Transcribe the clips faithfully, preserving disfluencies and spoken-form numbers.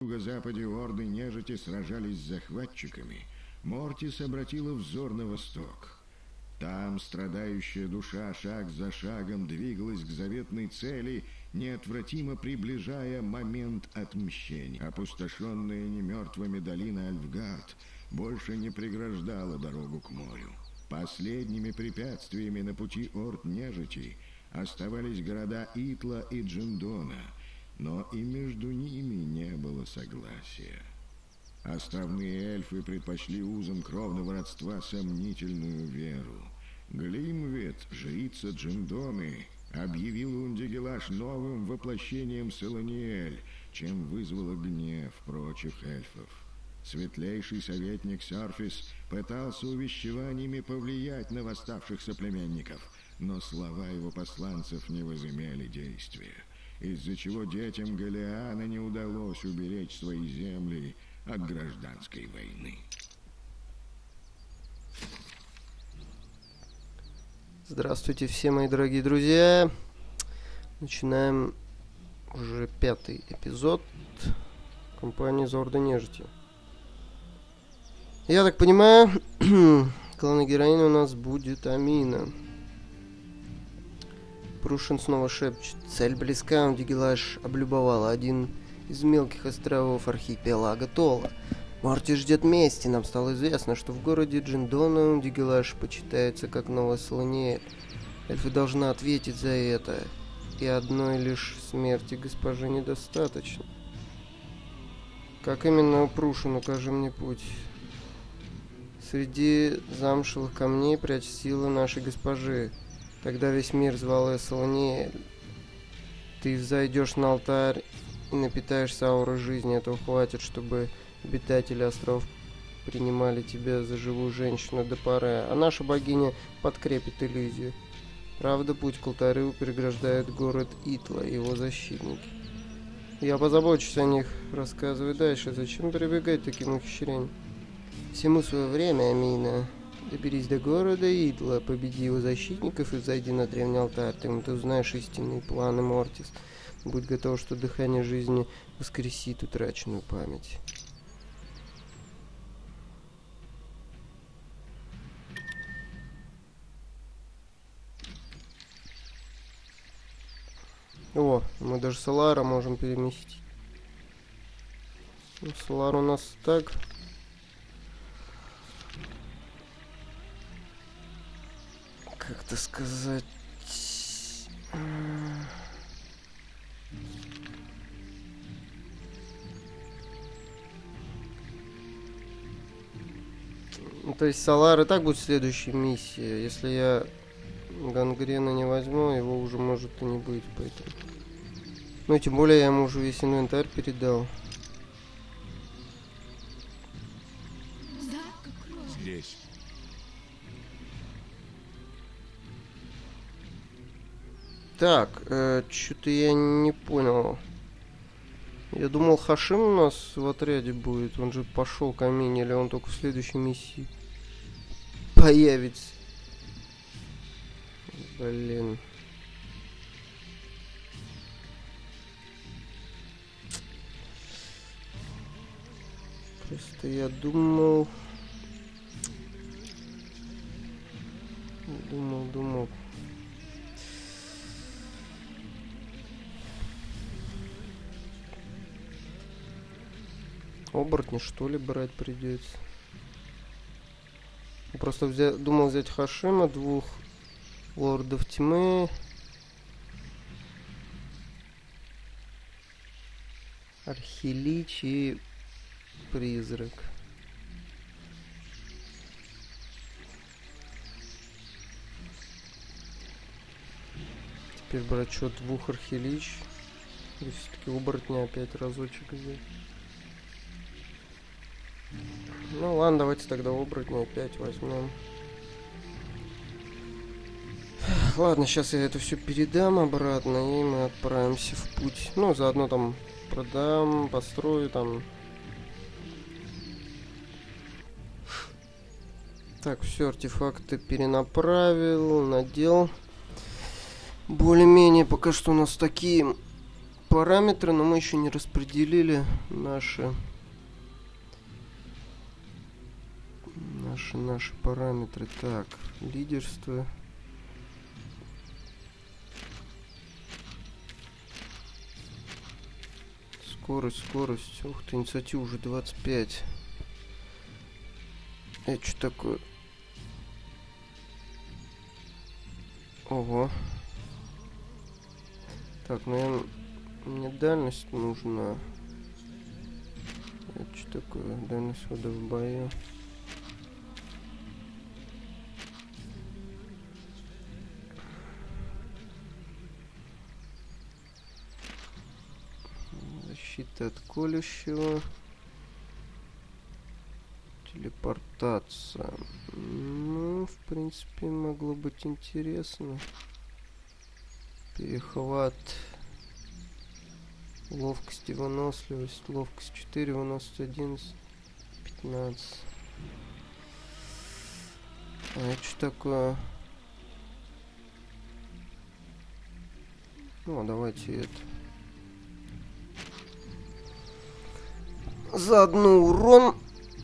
юго-западе орды нежити сражались с захватчиками, Мортис обратила взор на восток. Там страдающая душа шаг за шагом двигалась к заветной цели, неотвратимо приближая момент отмщения. Опустошенная немертвыми долина Альфгард больше не преграждала дорогу к морю. Последними препятствиями на пути орд нежити оставались города Итла и Джиндона, но и между ними не было согласия. Островные эльфы предпочли узам кровного родства сомнительную веру. Глимвет, жрица Джиндоны, объявила Ундигелаш новым воплощением Солониэль, чем вызвала гнев прочих эльфов. Светлейший советник Сарфис пытался увещеваниями повлиять на восставших соплеменников, но слова его посланцев не возымели действия, из-за чего детям Голиана не удалось уберечь свои земли от гражданской войны. Здравствуйте все мои дорогие друзья. Начинаем уже пятый эпизод кампании за Орды Нежити. Я так понимаю, главной героиней у нас будет Амина. Прушин снова шепчет: цель близка, Ундигелаш облюбовала один из мелких островов архипелага Тола. Мортис ждет мести. Нам стало известно, что в городе Джиндона Ундигелаш почитается как Новая Солониэль. Эльфы должны ответить за это, и одной лишь смерти госпожи недостаточно. Как именно, Прушин, укажи мне путь. Среди замшелых камней прячь силы нашей госпожи. Тогда весь мир звал Солониэль. Ты взойдешь на алтарь и напитаешься аурой жизни. Этого хватит, чтобы обитатели островов принимали тебя за живую женщину до поры, а наша богиня подкрепит иллюзию. Правда, путь к алтарю преграждает город Итла и его защитники. Я позабочусь о них, рассказывай дальше. Зачем прибегать к таким ухищрениям? Всему свое время, Амина. Доберись до города Итла, победи его защитников и взойди на древний алтарь. Там ты узнаешь истинные планы Мортис. Будь готов, что дыхание жизни воскресит утраченную память. О, мы даже Солара можем переместить. Ну, Солар у нас так. Как-то сказать... Ну, то есть Солар и так будет следующей миссией. Если я Гангрена не возьму, его уже может и не быть, поэтому... Ну и тем более я ему уже весь инвентарь передал. Здесь. Так, э, что-то я не понял. Я думал, Хашим у нас в отряде будет. Он же пошел к Амине, или он только в следующей миссии появится. Блин. Просто я думал... Думал, думал... Оборотни, что ли, брать придется? Просто взя... думал взять Хашима, двух лордов тьмы, Архилич и призрак. Теперь брать что, двух Архилич. Или все-таки оборотня опять разочек взять. Ну ладно, давайте тогда оборотня опять возьмем. Ладно, сейчас я это все передам обратно, и мы отправимся в путь. Ну, заодно там продам, построю там. Так, все, артефакты перенаправил, надел. Более-менее пока что у нас такие параметры, но мы еще не распределили наши наши наши параметры. Так, лидерство. Скорость, скорость. Ух ты, инициатива уже двадцать пять. Это что такое? Ого. Так, наверное, мне дальность нужна. Это что такое? Дальность хода в бою. Защита от колющего. Телепортация. Ну, в принципе, могло быть интересно. Перехват. Ловкость и выносливость. Ловкость четыре, выносливость одиннадцать, пятнадцать. А это что такое? Ну, давайте это. Заодно урон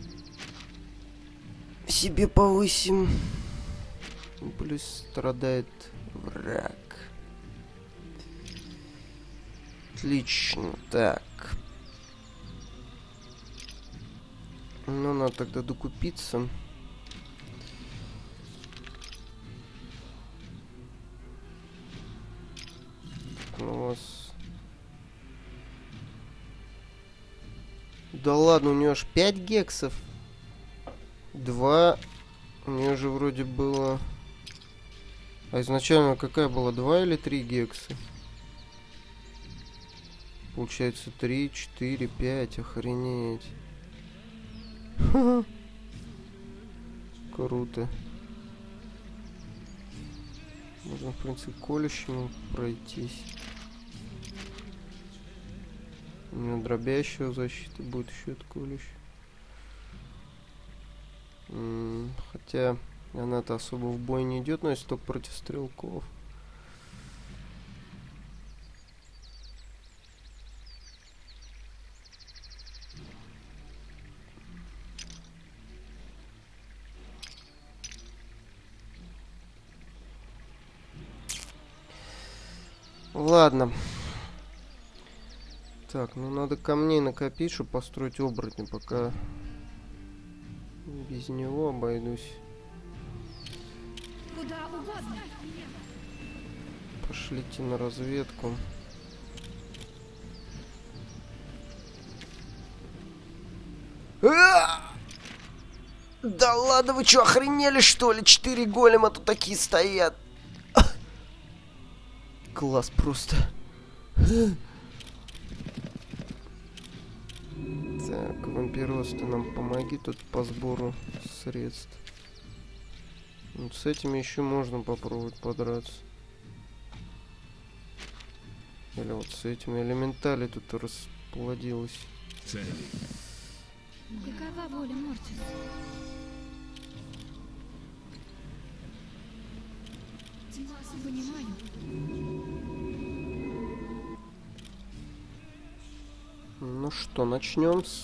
себе повысим. Плюс страдает враг. Отлично, так. Ну, надо тогда докупиться. Так, ну, у вас... Да ладно, у нее аж пять гексов. Два. У нее же вроде было... А изначально какая была? Два или три гекса? Получается три, четыре, пять. Охренеть. Ха-ха. Круто. Можно, в принципе, колющему пройтись. У него дробящая защита будет еще от колющего. М-м, хотя она-то особо в бой не идет, но если только против стрелков. Ладно. Так, ну надо камней накопить, чтобы построить оборотня, пока без него обойдусь. Куда угодно. Пошлите на разведку. А! Да ладно, вы что, охренели что ли? Четыре голема тут такие стоят. Класс просто. Так, вампирос, ты нам помоги тут по сбору средств. Вот с этими еще можно попробовать подраться. Или вот с этими элементали тут расплодилось. Цель. Какова воля Мортис? Не понимаю. Ну что, начнем с...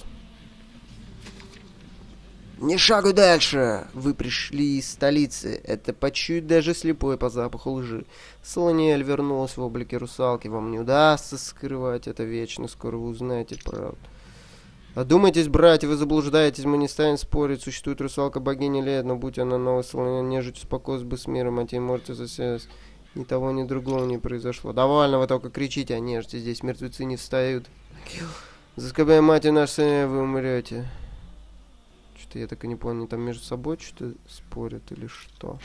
Не шагу дальше! Вы пришли из столицы. Это почует даже слепой по запаху лжи. Солониэль вернулась в облике русалки. Вам не удастся скрывать это вечно. Скоро вы узнаете правду. Одумайтесь, братья, вы заблуждаетесь. Мы не станем спорить. Существует русалка богини Лед, но будь она новой Солониэль, нежить успокоилась бы с миром, а те Мортис заселилась. Ни того, ни другого не произошло. Довольно, вы только кричите о нежити. Здесь мертвецы не встают. Заскобляя мать и наш сын, вы умрете. Что-то я так и не понял, они там между собой что-то спорят или что?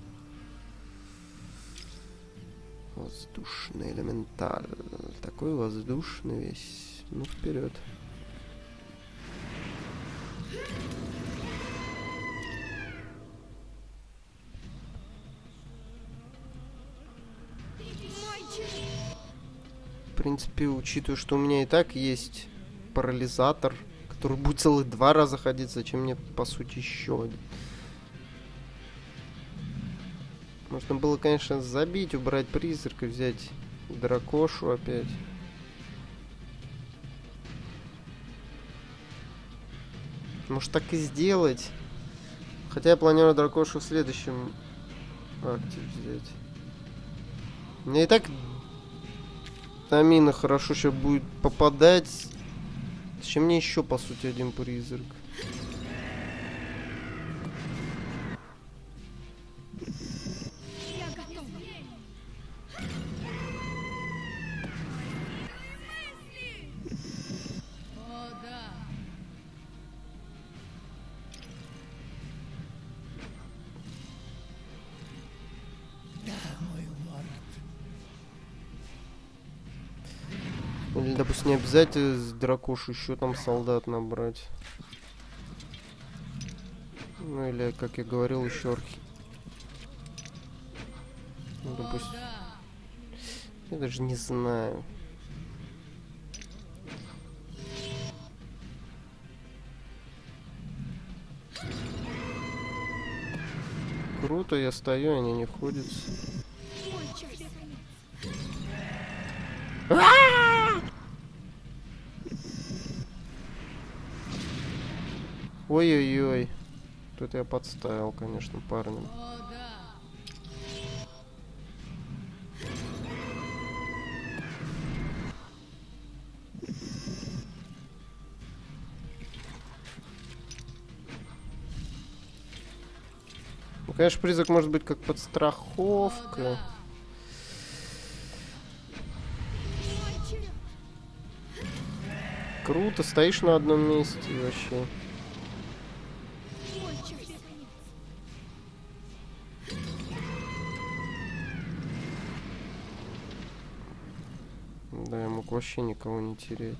Воздушный элементаль. Такой воздушный весь. Ну, вперед. В принципе, учитывая, что у меня и так есть парализатор, который будет целых два раза ходить, зачем мне, по сути, еще один? Можно было, конечно, забить, убрать призрака, взять дракошу опять. Может так и сделать. Хотя я планирую дракошу в следующем акте взять. Мне и так Тамина хорошо сейчас будет попадать. Зачем мне еще, по сути, один призрак? Я готов. Или, допустим, не обязательно с дракошу еще там солдат набрать. Ну или, как я говорил, еще архи... Ну, допустим... Я даже не знаю. Круто, я стою, они не ходятся. Мой час. Ой-ой-ой. Тут я подставил, конечно, парня. Ну, конечно, призрак может быть как подстраховка. Круто, стоишь на одном месте вообще. Мой час. Да, я мог вообще никого не терять.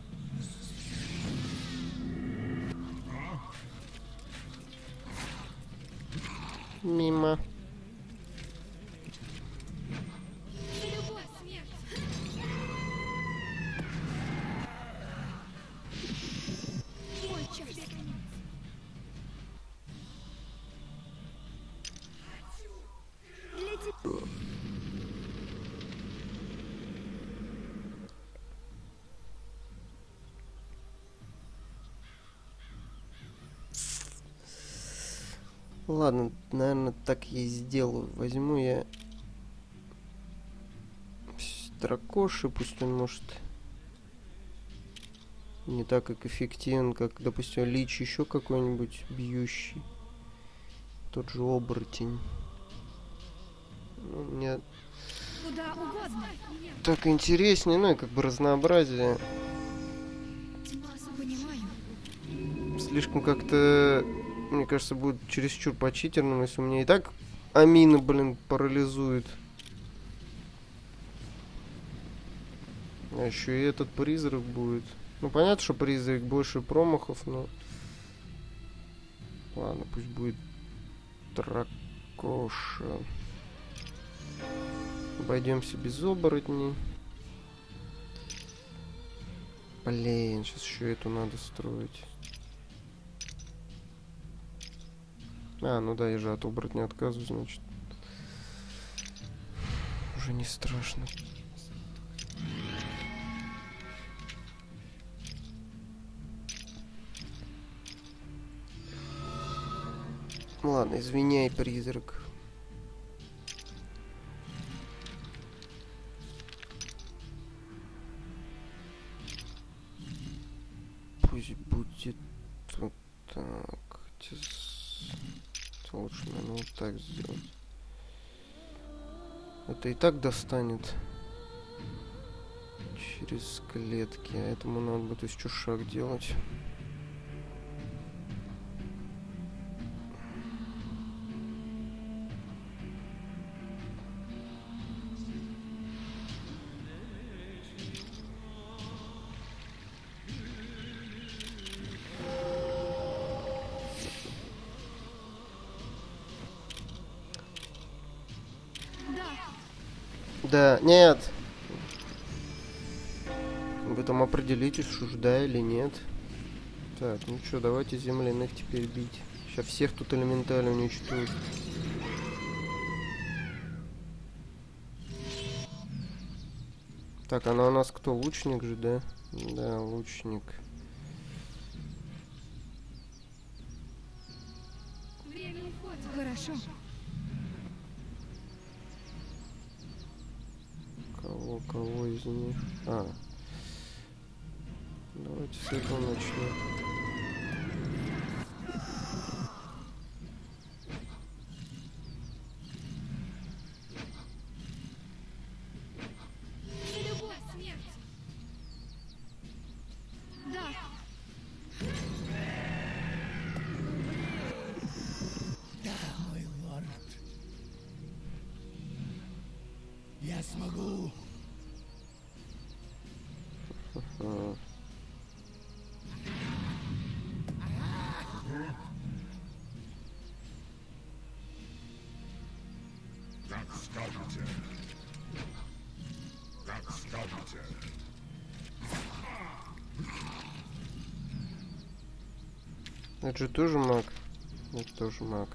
Мимо. Любовь, смерть. Мой час. Для тебя. Ладно, наверное, так я и сделаю. Возьму я дракоши, пусть он может не так как эффективен, как, допустим, лич еще какой-нибудь бьющий. Тот же оборотень. Ну, мне Куда угодно. так интереснее, ну и как бы разнообразие. Вас понимаю. Слишком как-то, мне кажется, будет чересчур по-читерному, если у меня и так Амина, блин, парализует. А еще и этот призрак будет. Ну, понятно, что призрак больше промахов, но... Ладно, пусть будет дракоша. Обойдемся без оборотней. Блин, сейчас еще эту надо строить. А, ну да, я же от оборотня отказываюсь, значит. Уже не страшно. Ладно, извиняй, призрак. Пусть будет вот так. Лучше, наверное, вот так сделать. Это и так достанет через клетки, а этому надо будет еще шаг делать. Да, нет. Вы там определитесь, что ж да или нет. Так, ну что, давайте земляных теперь бить. Сейчас всех тут элементально уничтожат. Так, она у нас кто? Лучник же, да? Да, лучник. Хорошо. Кого, кого из них? А. Давайте с этого начнем. За любовь, смерть. Да. Да, мой лорд. Я смогу. А. Как скажете. Как скажете. Это же тоже маг. Это тоже маг.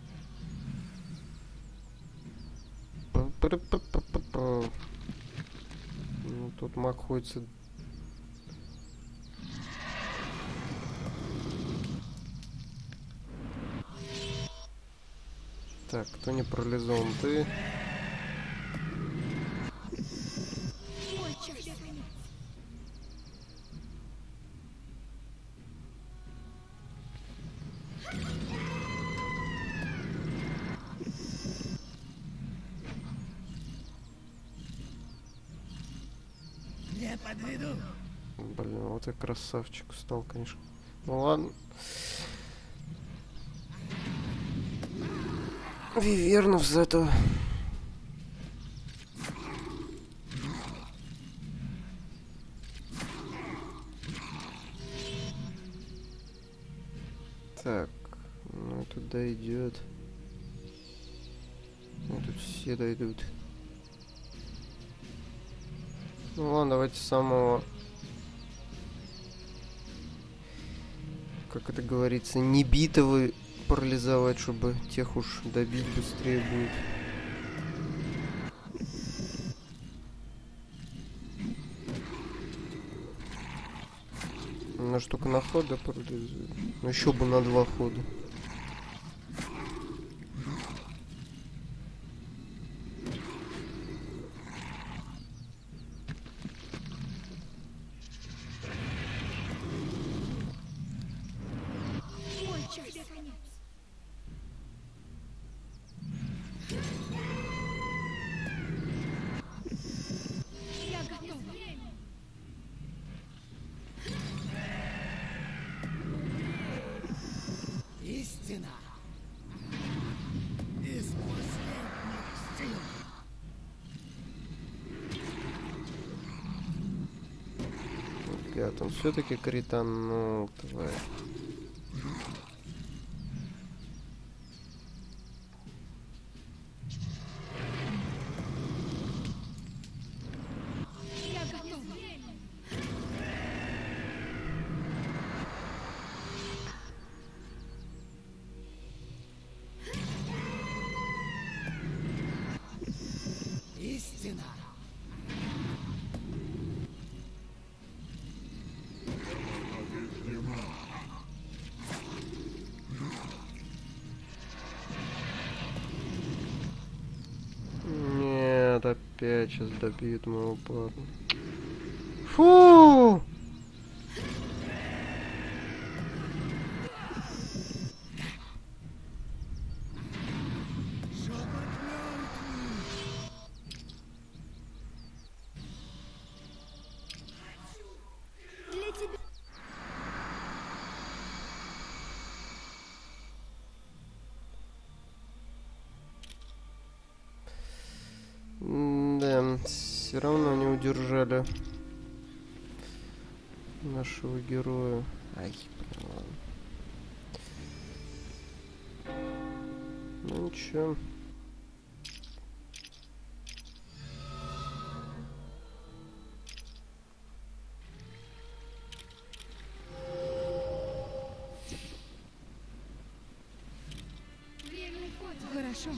Па-па-па-па-па-па. Ну, тут маг ходится. Так, кто не парализован? Ты. Мой час. Не подведу. Блин, вот я красавчик стал, конечно. Ну ладно. Вивернов за это. Так, ну тут дойдет. Ну тут все дойдут. Ну ладно, давайте самого, как это говорится, небитого парализовать, чтобы тех уж добить быстрее будет. На штука на ход, да, парализует. Ну еще бы на два хода. Мой час конец. Я готов. Истина. Из последних сил. Гад, он все-таки кританул, тварь. Я готов. Истина. Нет, опять сейчас добьют моего парня. Фу! Для тебя. Да, все равно не удержали нашего героя. Ай, блин, ладно. Ну ничего. Время уходит. Хорошо.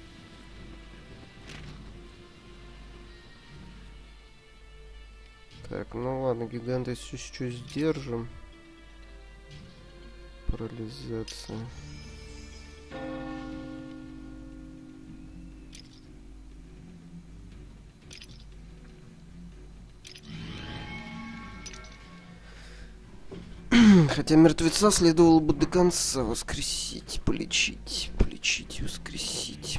Так, ну ладно, гиганта еще чуть сдержим. Парализация. Хотя мертвеца следовало бы до конца воскресить, полечить, полечить и воскресить.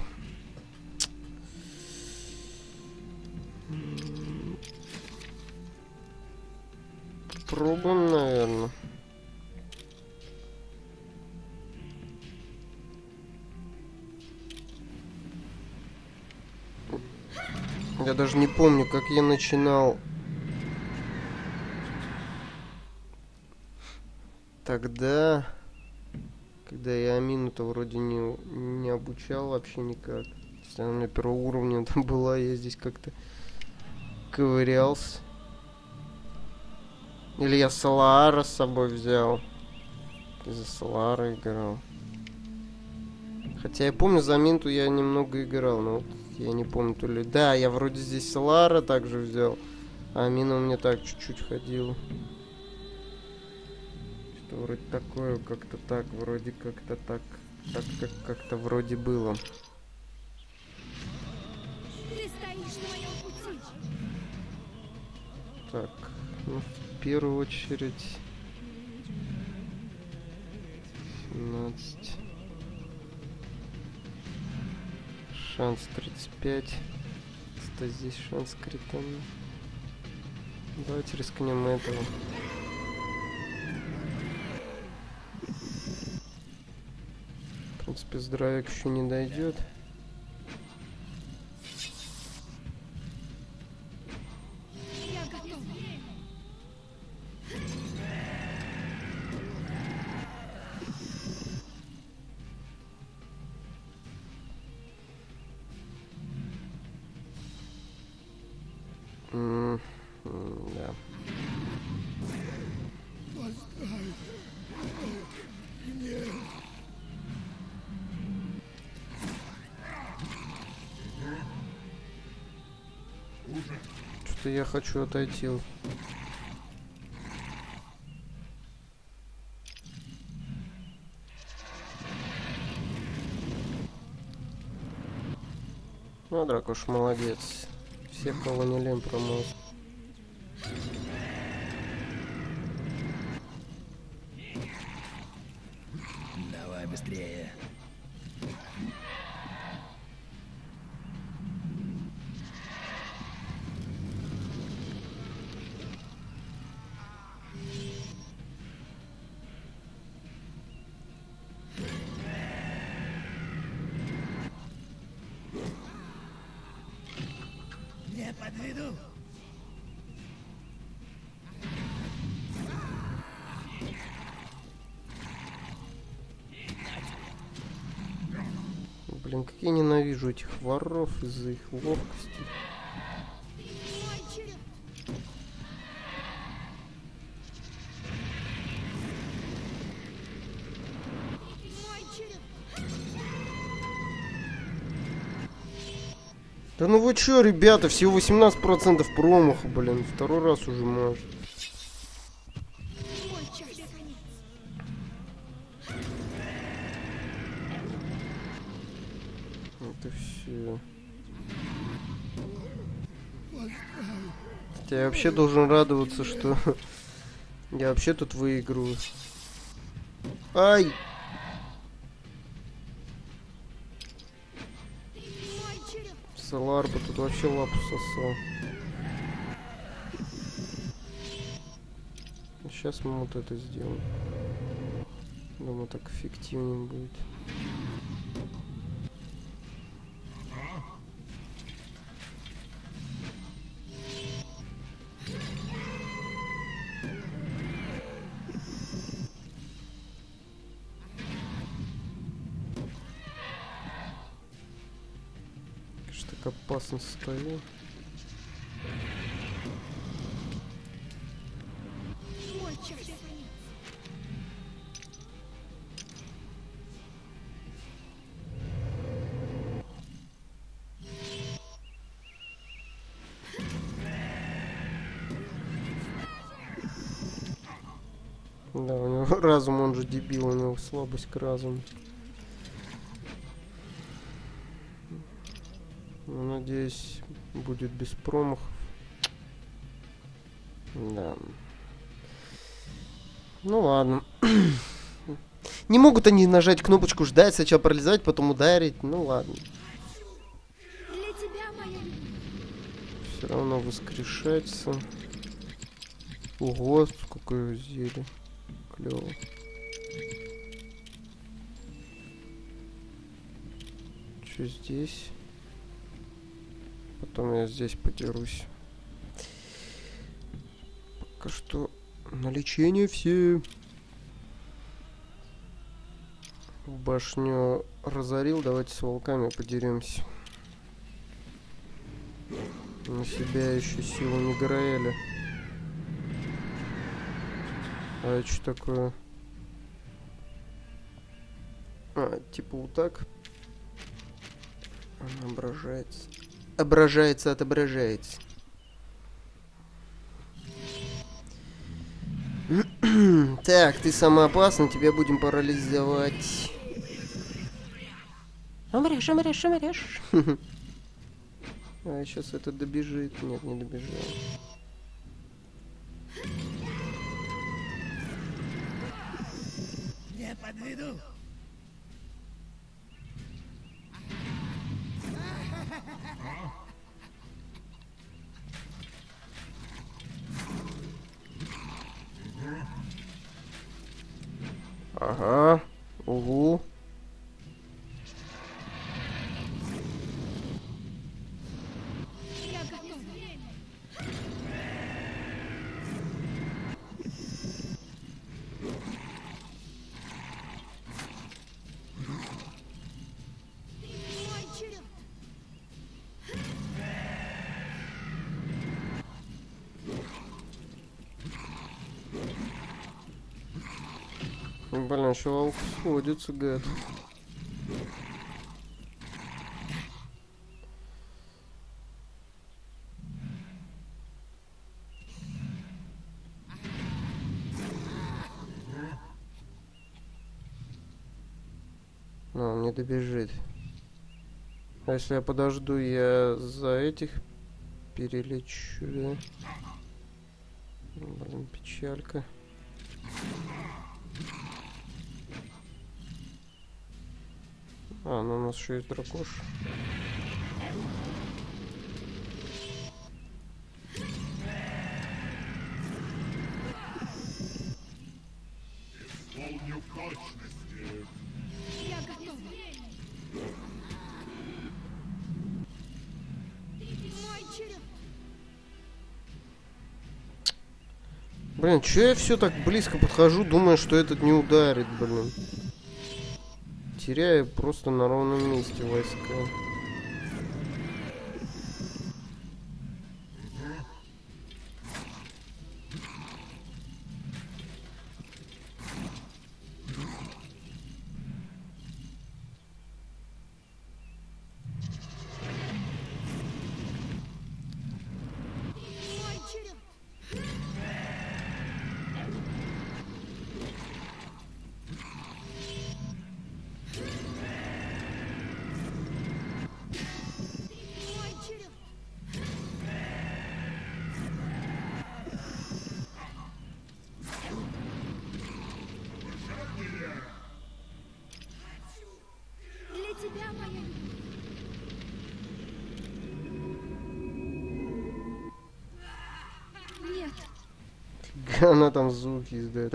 Пробуем, наверное. Я даже не помню, как я начинал тогда, когда я Амину-то вроде не, не обучал вообще никак. Если она на первом уровне там была, я здесь как-то ковырялся. Или я Солара с собой взял. Из-за Солара играл. Хотя я помню, за Минту я немного играл, но вот я не помню, то ли... Да, я вроде здесь Солара также взял. А Мина у меня так чуть-чуть ходила. Что вроде такое, как-то так, вроде как-то так. Так как как-то вроде было. Ты стоишь на моем пути. Так, ну, в первую очередь... семнадцать... Шанс тридцать пять. Что здесь шанс критана? Давайте рискнем этого. В принципе, здоровяк еще не дойдет. Я готов. М, м, да. Что-то я хочу отойти. Ну, Дракош молодец. Всех, кого не лень, промыл. Давай быстрее. Не подведу. Блин, как я ненавижу этих воров из-за их ловкости. Мой черед. Мой черед. Да ну вы чё, ребята, всего восемнадцать процентов промаха, блин, второй раз уже может. Мой час конец. Это все. Хотя я вообще должен радоваться, что я вообще тут выиграю. Ай! Мой черед. Солар бы тут вообще лапу сосал. Сейчас мы вот это сделаем. Думаю, так эффективнее будет. Что так опасно стою. Мой час конец. Да, у него разум, он же дебил, у него слабость к разуму. Ну, надеюсь, будет без промахов. Да. Ну ладно. Не могут они нажать кнопочку ждать, сначала пролезать, потом ударить. Ну ладно. Для тебя, моя любовь. Все равно воскрешается. Ого, сколько зелья. Клево. Что здесь? Потом я здесь подерусь. Пока что на лечение все. Башню разорил. Давайте с волками подеремся. На себя еще силу не Миграэля. А это что такое? А, типа вот так. Она ображается. Ображается, отображается. Так, ты самый опасный, тебя будем парализовать. Умрешь, умрешь, умрешь. А сейчас это добежит. Нет, не добежал. Не подведу. Ага. Угу. Я готова. Мой черед. Блин, еще волк сходится, гад. А, он не добежит. А если я подожду, я за этих перелечу, да? Блин, печалька. А, ну у нас еще есть дракош. Исполню в точности. Я готова. Мой черед. Блин, че я все так близко подхожу, думаю, что этот не ударит, блин. Теряю просто на ровном месте войска. Мой черед. Мой черед. Для тебя, моя любовь. Нет. Она там звуки издает.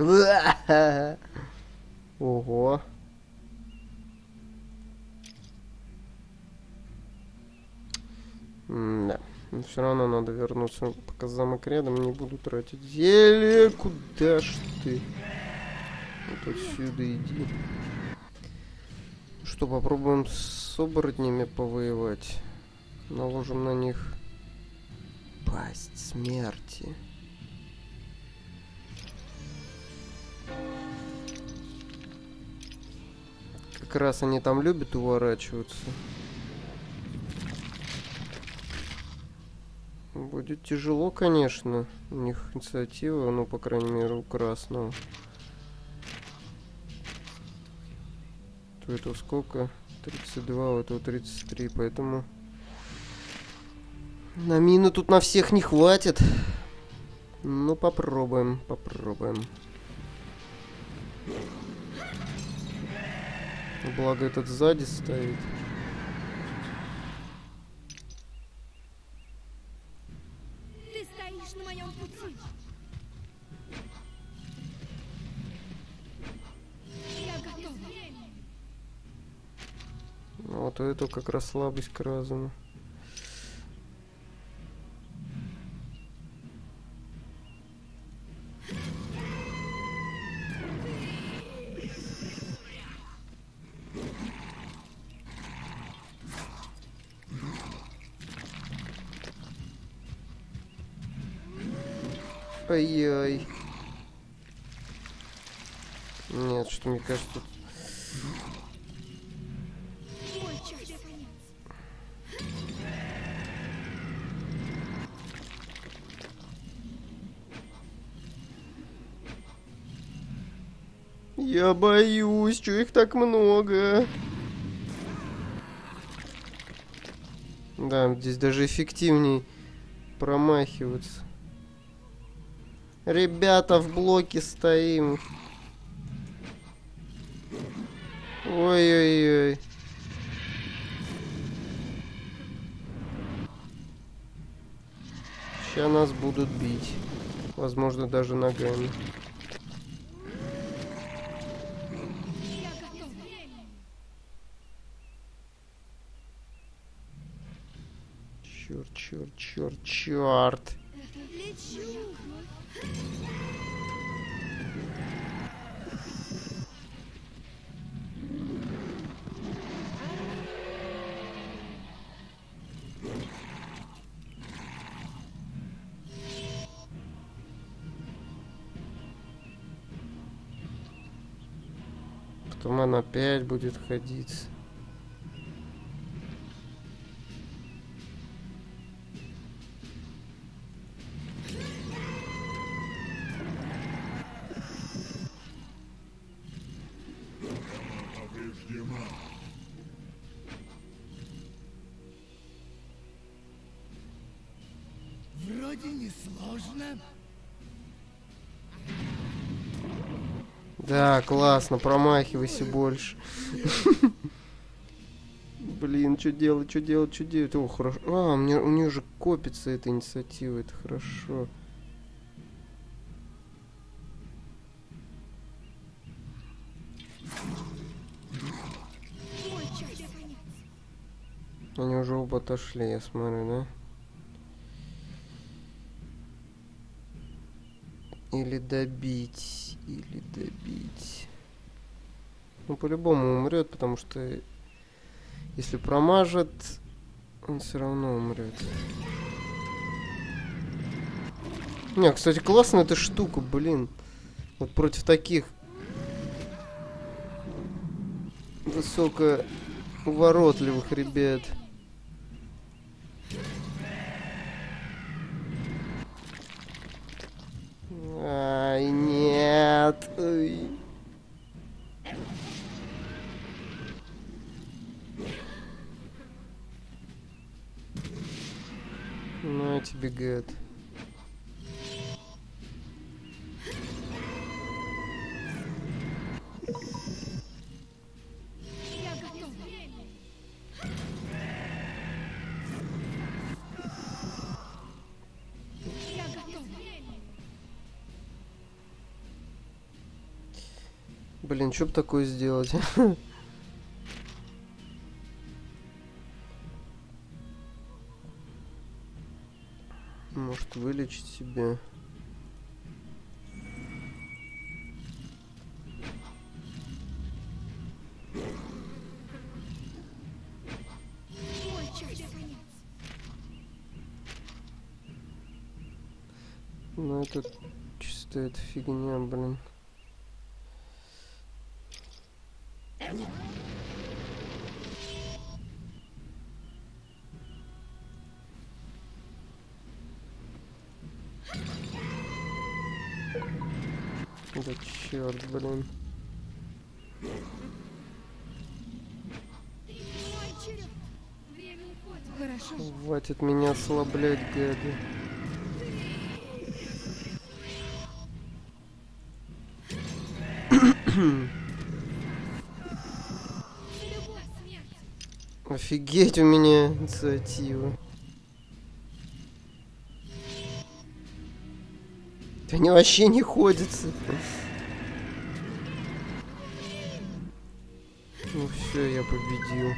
Ого. Да. Все равно надо вернуться, пока замок рядом, не буду тратить зелье. Куда ж ты? Вот отсюда иди. Что, попробуем с оборотнями повоевать? Наложим на них пасть смерти. Как раз они там любят уворачиваться. Будет тяжело, конечно. У них инициатива, ну, по крайней мере, у красного. У этого сколько? тридцать два, у этого тридцать три, поэтому... На мины тут на всех не хватит. Ну, попробуем, попробуем. Благо этот сзади стоит. Ты стоишь на моем пути. Я готова. Вот у этого как раз слабость к разуму. Ай-яй. Нет, что мне кажется, тут... Мой час конец. Я боюсь, что их так много. Да, здесь даже эффективней промахиваться. Ребята, в блоке стоим. Ой-ой-ой. Сейчас нас будут бить. Возможно, даже ногами. Я готова. Черт, черт, черт, черт. Лечу. Потом он опять будет ходить. Повреждена. Вроде несложно. Да, классно, промахивайся больше. Блин, что делать, что делать, что делать? О, хорошо. А, у меня, у нее уже копится эта инициатива, это хорошо. Мой час конец. Они уже оба отошли, я смотрю, да? Или добить, или добить. Ну, по-любому умрет, потому что если промажет, он все равно умрет. Не, кстати, классная эта штука, блин. Вот против таких высокоуворотливых ребят. Ай, нет. Ой. На тебе, гад. Я готова. Я готова. Блин, что бы такое сделать? Может вылечить себя. Мой час конец. Ну это чисто это фигня, блин. Да черт, блин. Мой черед. Время уходит. Хорошо. Хватит меня ослаблять, гады. Офигеть, у меня инициатива. Они вообще не ходятся. Ну все, я победил.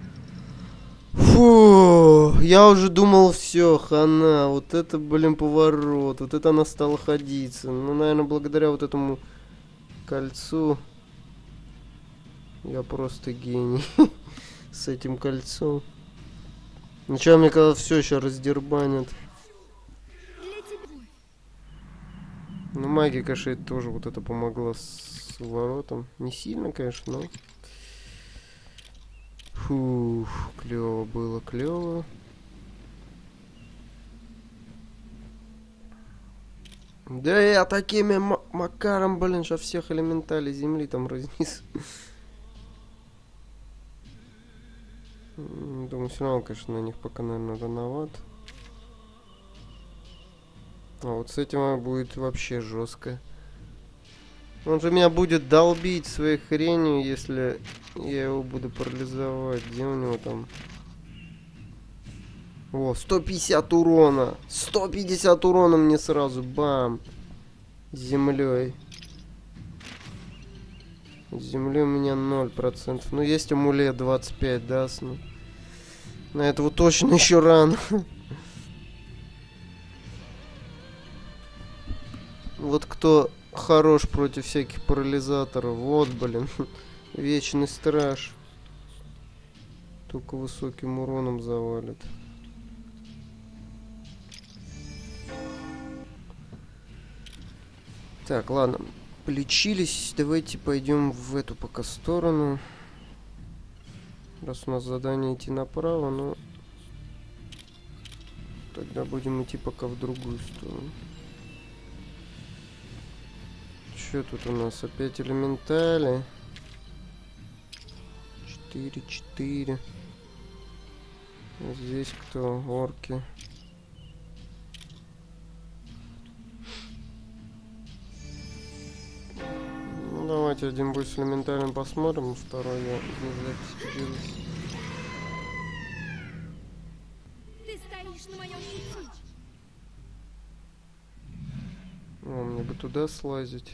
Фу, я уже думал, все, хана. Вот это, блин, поворот. Вот это она стала ходиться. Ну, наверное, благодаря вот этому кольцу. Я просто гений. С этим кольцом. Ну что, мне казалось, все еще раздербанят. Ну, магия, конечно, это тоже вот это помогла с воротом. Не сильно, конечно, но... Фух, клево было, клево. Да я такими макаром, блин, что всех элементалей земли там разнес. Думаю, все равно, конечно, на них пока, наверное, рановат. А вот с этим будет вообще жестко. Он же меня будет долбить своей хренью, если я его буду парализовать. Где у него там? О, сто пятьдесят урона. сто пятьдесят урона мне сразу. Бам. Землей. С землей у меня ноль процентов. Ну, есть амулет двадцать пять, да? Ну, на этого точно еще рано. Вот кто хорош против всяких парализаторов. Вот, блин. Вечный страж. Только высоким уроном завалит. Так, ладно. Полечились. Давайте пойдем в эту пока сторону. Раз у нас задание идти направо, но... Тогда будем идти пока в другую сторону. Что тут у нас? Опять элементали. четыре четыре. Здесь кто? Орки. Ну, давайте один бой с элементалем посмотрим, второй я не запись поделюсь. Ты стоишь на моем пути. О, мне бы туда слазить.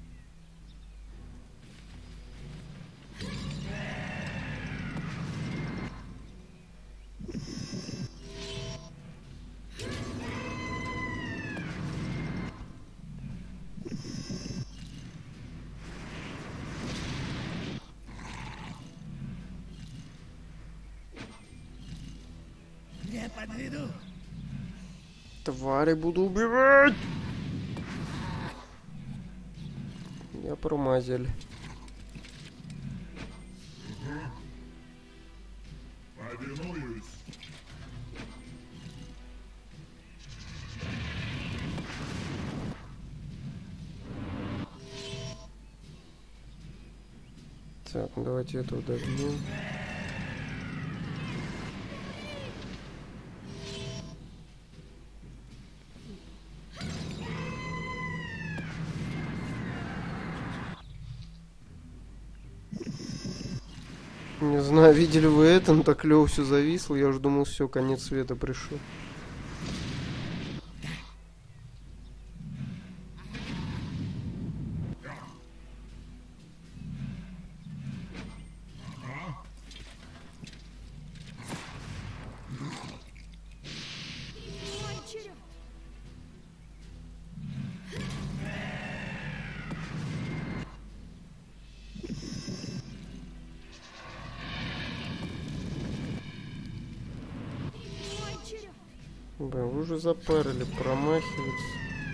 Не подведу. Твари буду убивать! Я промазил. Повинуюсь. Так, ну давайте этого добьем. Не знаю, видели вы это, но так клево все зависло. Я уже думал, все, конец света пришел. Мой черед. Мой черед. Блин, вы уже запарили, промахиваться.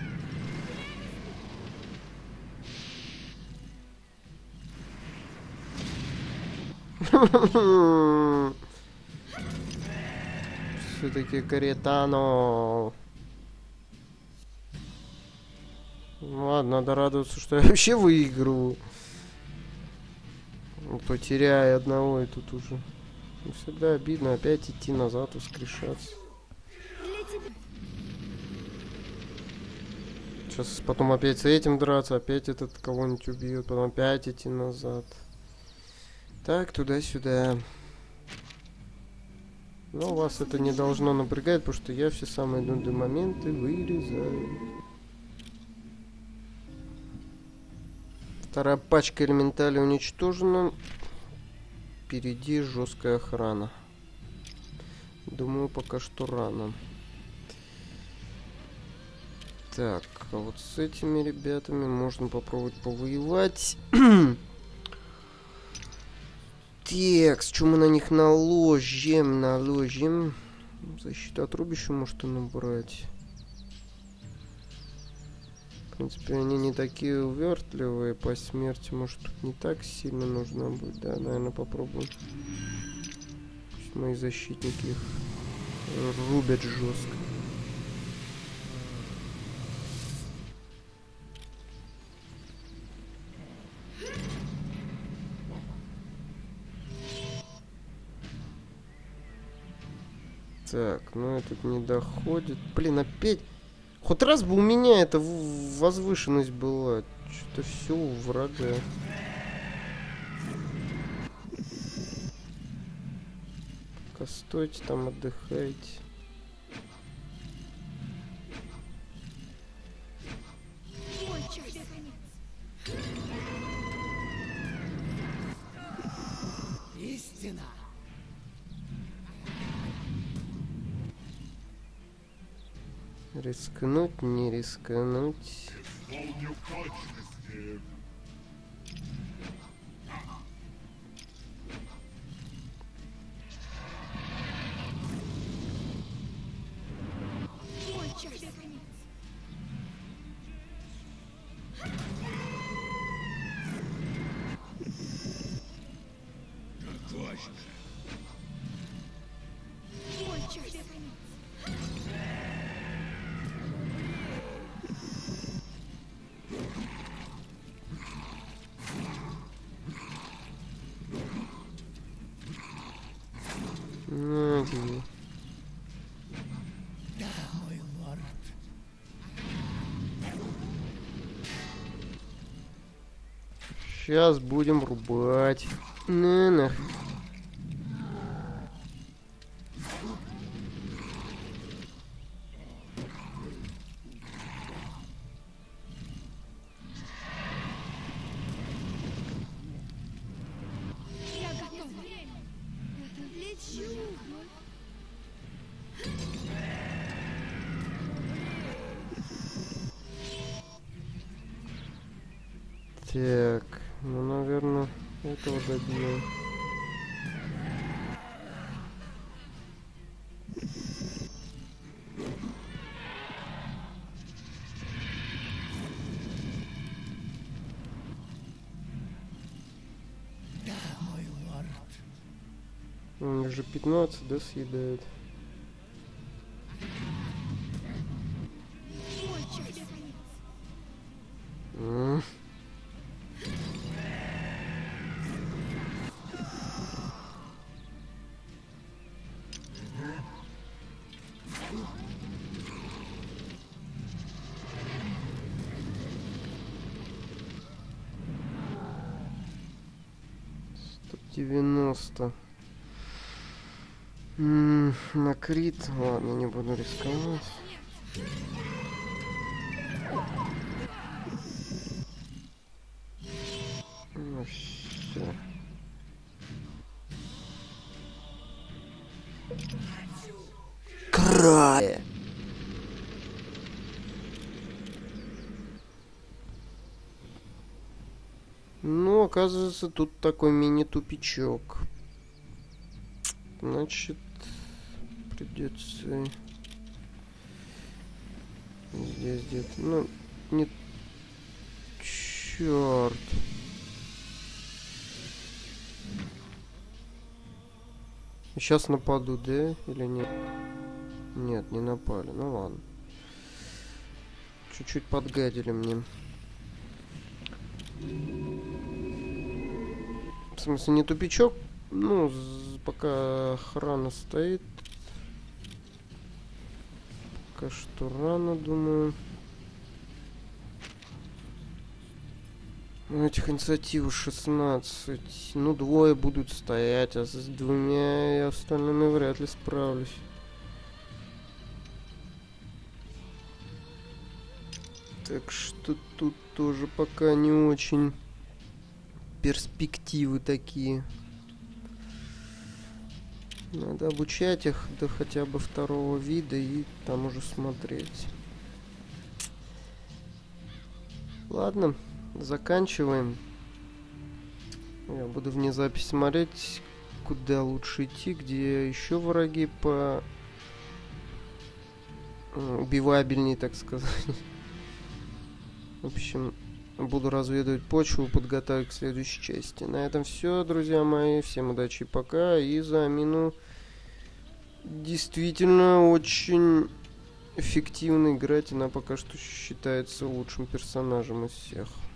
Все-таки Каретано. Ну ладно, надо радоваться, что я вообще выигрываю. Потеряя одного, и тут уже. Ну, всегда обидно опять идти назад, воскрешаться. Для тебя. сейчас потом опять с этим драться, опять этот кого-нибудь убьет, потом опять идти назад. Так, туда-сюда. Но вас это не должно напрягать, потому что я все самые нудные моменты вырезаю. Вторая пачка элементали уничтожена. Впереди жесткая охрана. Думаю, пока что рано. Так, а вот с этими ребятами можно попробовать повоевать. Так, что мы на них наложим? Наложим. Защиту от рубища может и набрать. В принципе, они не такие увертливые. По смерти, может, тут не так сильно нужно будет. Да, наверное, попробуем. Пусть мои защитники их рубят жестко. Так, ну этот не доходит. Блин, опять... Хоть раз бы у меня эта возвышенность была. Что-то все у врага. Пока стойте там, отдыхайте. Истина. Рискнуть, не рискнуть. Исполню точности. Ну, тебе. Да, мой лорд. Сейчас будем рубать. На нах. Я готова. Лечу. Так, ну, наверное, этого добьем. Да, мой лорд. Он уже пятнадцать, да, съедает. М. сто девяносто. М, на крит. Ладно, не буду рисковать. Ну, всё. Край. Ну, оказывается, тут такой мини-тупичок. Значит, придется здесь где-то. Ну, не... Черт. Сейчас нападу, да? Или нет? Нет, не напали. Ну ладно. Чуть-чуть подгадили мне. В смысле, не тупичок? Ну, пока охрана стоит. Пока что рано, думаю. У этих инициатив шестнадцать. Ну, двое будут стоять, а с двумя и остальными вряд ли справлюсь. Так что тут тоже пока не очень перспективы такие. Надо обучать их до хотя бы второго вида и там уже смотреть. Ладно, заканчиваем. Я буду вне записи смотреть, куда лучше идти, где еще враги по убивабельней, так сказать. В общем, буду разведывать почву, подготовить к следующей части. На этом все, друзья мои. Всем удачи, пока. И за Амину действительно очень эффективно играть. Она пока что считается лучшим персонажем из всех.